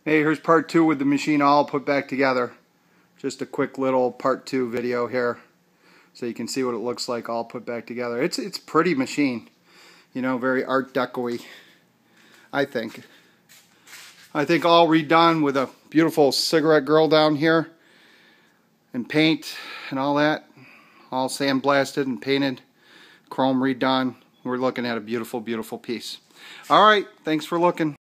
Hey, here's part 2 with the machine all put back together. Just a quick little part 2 video here, so you can see what it looks like all put back together. It's a pretty machine, you know, very Art Deco-y, I think. I think all redone with a beautiful cigarette grill down here, and paint and all that, all sandblasted and painted, chrome redone. We're looking at a beautiful, beautiful piece. All right, thanks for looking.